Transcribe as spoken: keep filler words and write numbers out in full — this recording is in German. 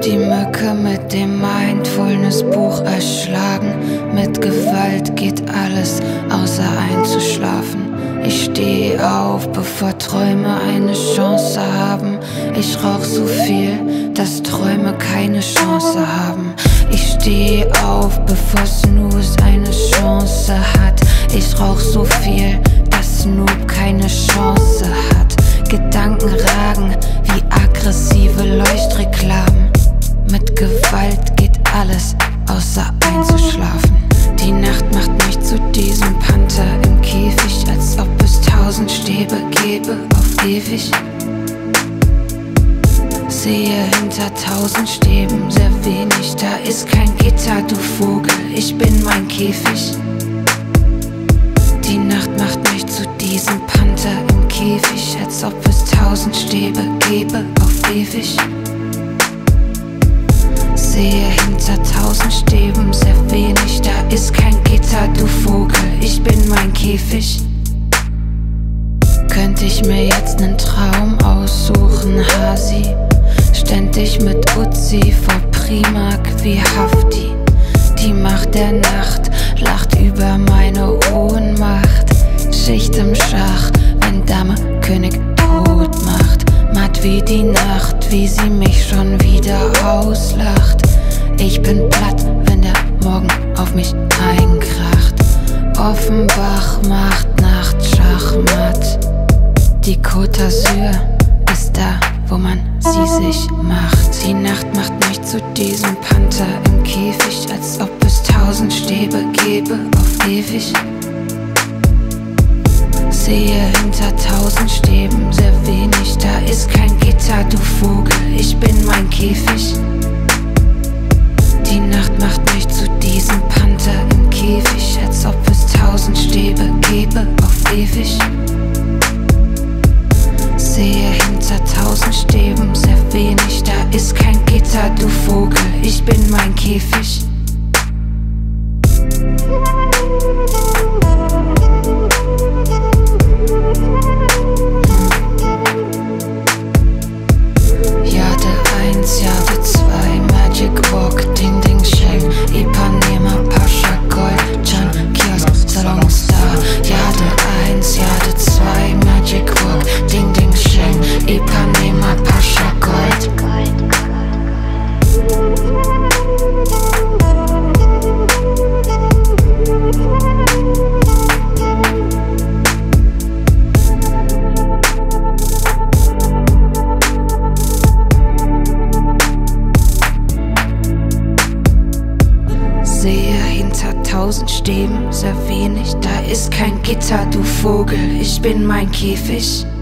Die Mücke mit dem Mindfulness-Buch erschlagen. Mit Gewalt geht alles, außer einzuschlafen. Ich steh auf, bevor Träume eine Chance haben. Ich rauch so viel, dass Träume keine Chance haben. Ich steh auf, bevor Snooze eine Chance hat. Ich rauch so viel, dass Snoop keine Chance hat. Gedanken ragen wie aggressive Leuchtreklamen. Mit Gewalt geht alles, außer einzuschlafen. Die Nacht macht mich zu diesem Panther im Käfig, als ob es tausend Stäbe gäbe auf ewig. Sehe hinter tausend Stäben sehr wenig, da ist kein Gitter, du Vogel, ich bin mein Käfig. Die Nacht macht mich zu diesem Panther im Käfig, als ob es tausend Stäbe gäbe auf ewig. Sehe hinter tausend Stäben sehr wenig, da ist kein Gitter, du Vogel, ich bin mein Käfig. Könnte ich mir jetzt nen Traum aussuchen, Hasi, ständig mit Uzi vor Primark wie Hafti. Die Macht der Nacht lacht über meine Ohnmacht. Schicht im Schach, wenn Dame König tot macht. Matt wie die Nacht, wie sie mich schon wieder auslacht. Ich bin platt, wenn der Morgen auf mich einkracht. Offenbach macht Nacht Schachmatt. Die Côte d'Azur ist da, wo man sie sich macht. Die Nacht macht mich zu diesem Panther im Käfig, als ob es tausend Stäbe gäbe auf ewig. Sehe hinter tausend Stäben sehr wenig, da ist kein Gitter, du Vogel, ich bin mein Käfig. Die Nacht macht mich zu diesem Panther im Käfig, als ob es tausend Stäbe gäbe auf ewig. Sehe hinter tausend Stäben sehr wenig, da ist kein Gitter, du Vogel, ich bin mein Käfig. Jade eins, Jade zwei, Magic Walk, Ding Ding Shang, Ipanema, Pascha, Gold, Chan, Kiosk, Salon Star. Jade eins, Jade zwei, Magic Walk, Ding Ding Shang, Ipanema, Pascha, Gold. Sehe hinter tausend Stäben sehr wenig, da ist kein Gitter, du Vogel, ich bin mein Käfig.